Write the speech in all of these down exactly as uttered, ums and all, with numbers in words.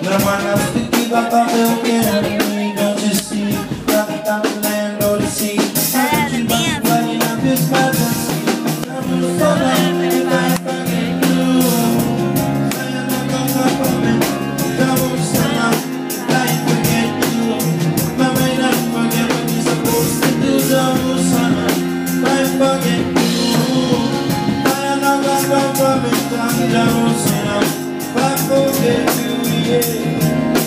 The man has to keep up on the weekend. Don't you see? Rock down the land or the sea. I keep on flying up this mountain. I'm so long, if I forget you. Saying I'm gonna come in. Don't stand up, I forget you. My mind I forget what you're supposed to do. Don't stand up, I forget you. I'm not gonna come in. Don't stand up, I forget you. Yeah.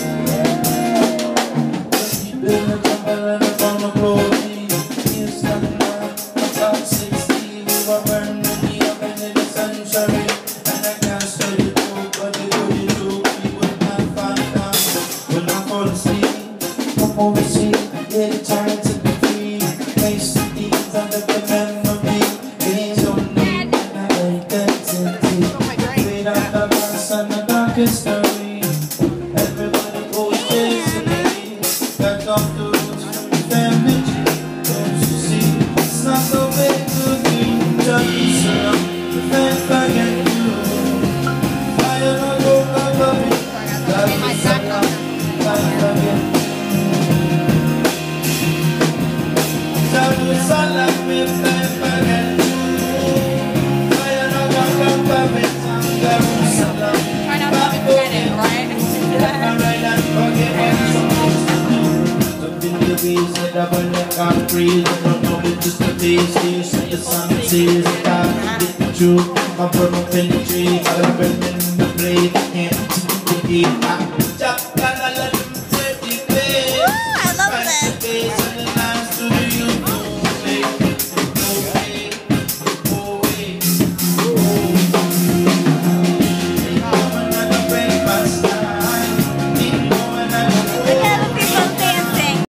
I'm from a pin tree, I'm in the blade, I can't see the gate.